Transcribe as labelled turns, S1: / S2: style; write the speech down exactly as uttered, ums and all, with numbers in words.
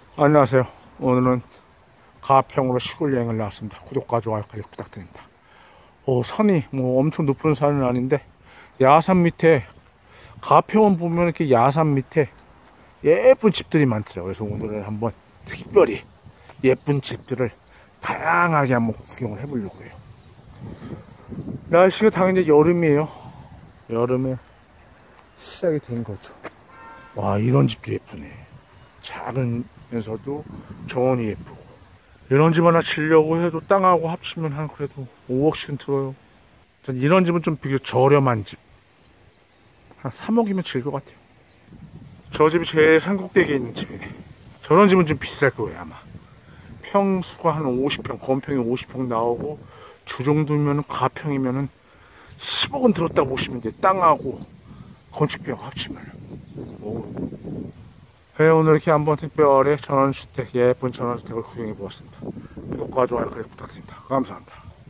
S1: 안녕하세요. 오늘은 가평으로 시골 여행을 나왔습니다. 구독과 좋아요 클릭 부탁드립니다. 오, 산이 뭐 엄청 높은 산은 아닌데 야산 밑에, 가평은 보면 이렇게 야산 밑에 예쁜 집들이 많더라고요. 그래서 오늘은 한번 특별히 예쁜 집들을 다양하게 한번 구경을 해보려고 해요. 날씨가 당연히 여름이에요. 여름에 시작이 된 거죠. 와, 이런 집도 예쁘네. 작으면서도 정원이 예쁘고. 이런 집 하나 지려고 해도 땅하고 합치면 한 그래도 오억씩은 들어요. 전 이런 집은 좀 비교적 저렴한 집, 한 삼억이면 질 것 같아요. 저 집이 제일 산꼭대기에 있는 집이네. 저런 집은 좀 비쌀 거예요 아마. 평수가 한 오십 평, 건평이 오십 평 나오고 주 정도면 가평이면은 십억은 들었다고 보시면 돼요. 땅하고 건축비하고 합치면. 오. 네, 오늘 이렇게 한번 특별히 전원주택, 예쁜 전원주택을 구경해 보았습니다. 구독과 좋아요 클릭 부탁드립니다. 감사합니다.